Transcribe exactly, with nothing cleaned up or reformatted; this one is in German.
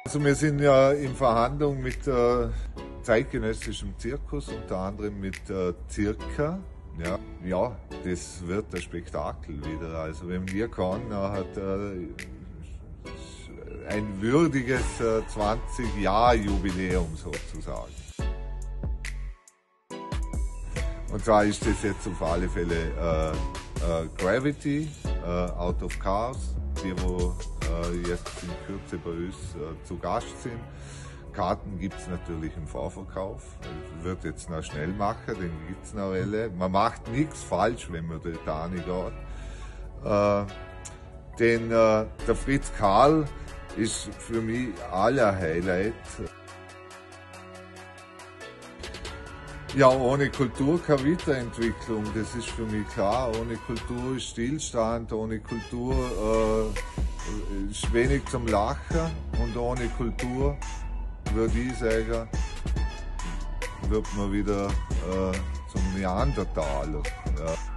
Also wir sind ja in Verhandlung mit äh, zeitgenössischem Zirkus, unter anderem mit äh, Circa. Ja, ja, das wird ein Spektakel wieder. Also wenn wir kommen, hat äh, ein würdiges äh, zwanzig-Jahr-Jubiläum sozusagen. Und zwar ist das jetzt auf alle Fälle äh, äh, Gravity, äh, Out of Chaos, die wo äh, jetzt in Kürze bei uns äh, zu Gast sind. Karten gibt es natürlich im Vorverkauf. Ich würde jetzt noch schnell machen, den gibt es noch alle. Man macht nichts falsch, wenn man dort hingeht. Äh, denn äh, der Fritz Karl ist für mich aller Highlight. Ja, ohne Kultur keine Weiterentwicklung, das ist für mich klar. Ohne Kultur ist Stillstand, ohne Kultur äh, ist wenig zum Lachen und ohne Kultur, würde ich sagen, wird man wieder äh, zum Neandertaler. Ja.